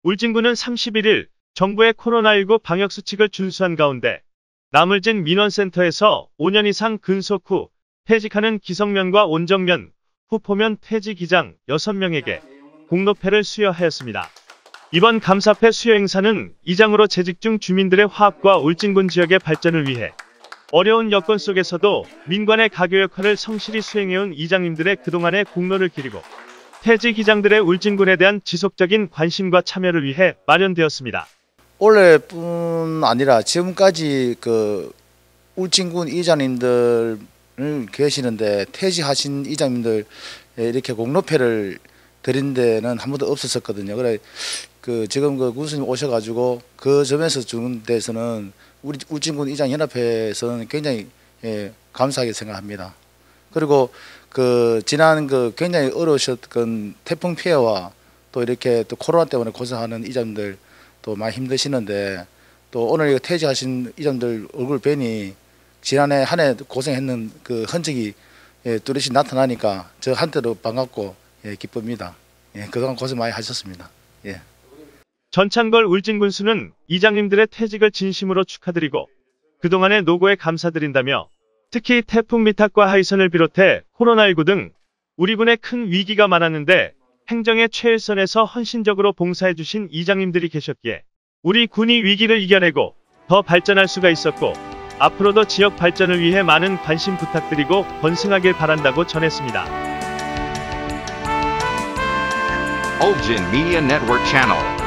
울진군은 31일 정부의 코로나19 방역수칙을 준수한 가운데 나물진 민원센터에서 5년 이상 근속 후 퇴직하는 기성면과 온정면, 후포면 퇴직이장 6명에게 공로패를 수여하였습니다. 이번 감사패 수여 행사는 이장으로 재직 중 주민들의 화합과 울진군 지역의 발전을 위해 어려운 여건 속에서도 민관의 가교 역할을 성실히 수행해온 이장님들의 그동안의 공로를 기리고 퇴직 이장들의 울진군에 대한 지속적인 관심과 참여를 위해 마련되었습니다. 올해뿐 아니라 지금까지 울진군 이장님들 계시는데 퇴직하신 이장님들 이렇게 공로패를 드린 데는 한 번도 없었거든요. 그래 지금 군수님 오셔가지고 그 점에서 주는 데서는 우리 울진군 이장연합회에서는 굉장히 감사하게 생각합니다. 그리고 지난 굉장히 어려우셨던 태풍 피해와 또 이렇게 또 코로나 때문에 고생하는 이장님들 또 많이 힘드시는데 또 오늘 퇴직하신 이장님들 얼굴 뵈니 지난해 한 해 고생했는 그 흔적이 뚜렷이 나타나니까 저한테도 반갑고 기쁩니다. 그동안 고생 많이 하셨습니다. 전창걸 울진군수는 이장님들의 퇴직을 진심으로 축하드리고 그동안의 노고에 감사드린다며 특히 태풍 미탁과 하이선을 비롯해 코로나19 등 우리 군에 큰 위기가 많았는데 행정의 최일선에서 헌신적으로 봉사해주신 이장님들이 계셨기에 우리 군이 위기를 이겨내고 더 발전할 수가 있었고 앞으로도 지역 발전을 위해 많은 관심 부탁드리고 번승하길 바란다고 전했습니다. Ulgin Media Network Channel